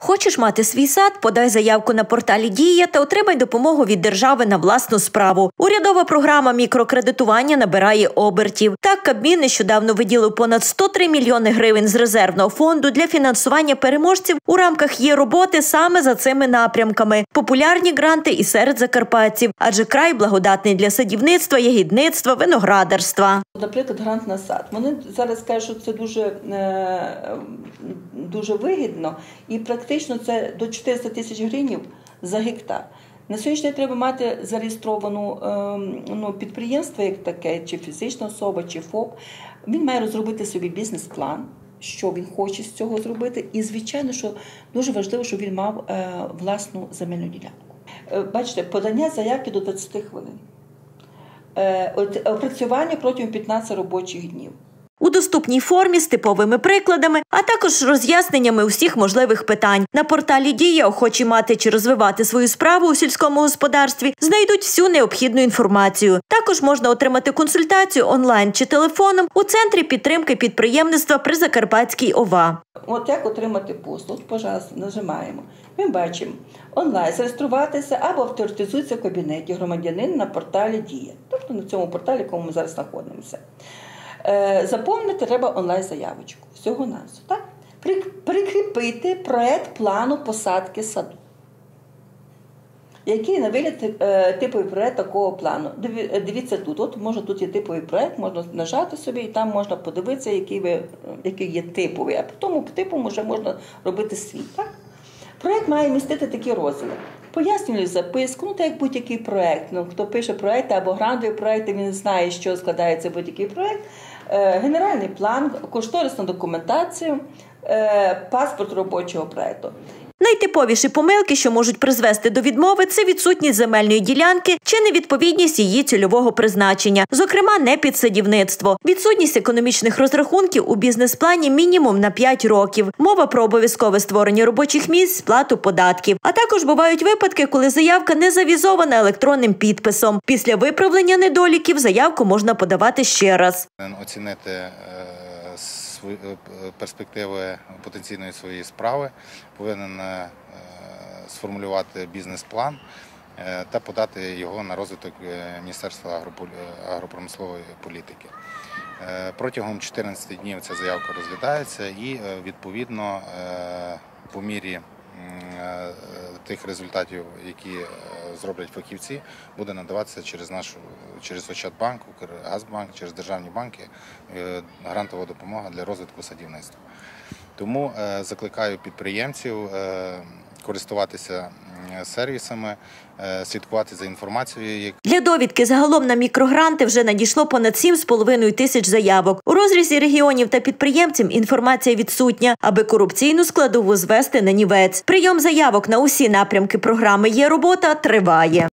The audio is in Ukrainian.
Хочеш мати свій сад? Подай заявку на порталі «Дія» та отримай допомогу від держави на власну справу. Урядова програма мікрокредитування набирає обертів. Так, Кабмін нещодавно виділив понад 103 мільйони гривень з резервного фонду для фінансування переможців у рамках «Є роботи» саме за цими напрямками. Популярні гранти і серед закарпатців, адже край благодатний для садівництва, ягідництва, виноградарства. Наприклад, грант на сад. Вони зараз кажуть, що це дуже вигідно і практично це до 400 тисяч гривень за гектар. На сьогоднішній день треба мати зареєстровану підприємство, як таке, чи фізична особа, чи ФОП. Він має розробити собі бізнес-план, що він хоче з цього зробити. І, звичайно, що дуже важливо, щоб він мав власну земельну ділянку. Бачите, подання заявки до 20 хвилин. Опрацювання протягом 15 робочих днів. У доступній формі з типовими прикладами, а також роз'ясненнями усіх можливих питань. На порталі «Дія» охочі мати чи розвивати свою справу у сільському господарстві знайдуть всю необхідну інформацію. Також можна отримати консультацію онлайн чи телефоном у Центрі підтримки підприємництва при Закарпатській ОВА. От як отримати послуг? Пожалуйста, нажимаємо. Ми бачимо онлайн зареєструватися або авторизується в кабінеті громадянина на порталі «Дія». Тобто на цьому порталі, в якому ми зараз знаходимося. Заповнити треба онлайн-заявочку. Всього-навсього. Так? Прикріпити проект плану посадки саду. Який на вигляд типовий проект такого плану. Дивіться тут. От тут є типовий проект, можна нажати собі і там можна подивитися, який є типовий. А по тому типу вже можна робити свій. Так? Проект має містити такі розділи. Пояснюю записку, так як будь-який проект. Хто пише проекти або грантові проекти, він знає, що складається будь-який проект. Генеральний план, кошторисну документацію, паспорт робочого проекту. Найтиповіші помилки, що можуть призвести до відмови – це відсутність земельної ділянки чи невідповідність її цільового призначення, зокрема не під садівництво, відсутність економічних розрахунків у бізнес-плані мінімум на 5 років, мова про обов'язкове створення робочих місць, сплату податків. А також бувають випадки, коли заявка не завізована електронним підписом. Після виправлення недоліків заявку можна подавати ще раз. Оцінити перспективи потенційної своєї справи, повинен сформулювати бізнес-план та подати його на розвиток Міністерства агропромислової політики. Протягом 14 днів ця заявка розглядається і, відповідно, по мірі тих результатів, які зроблять фахівці, буде надаватися через Ощадбанк, Укргазбанк, через державні банки грантова допомога для розвитку садівництва. Тому закликаю підприємців користуватися сервісами, слідкувати за інформацією. Для довідки загалом на мікрогранти вже надійшло понад 7,5 тисяч заявок. У розрізі регіонів та підприємців інформація відсутня, аби корупційну складову звести на нівець. Прийом заявок на усі напрямки програми «Є робота» триває.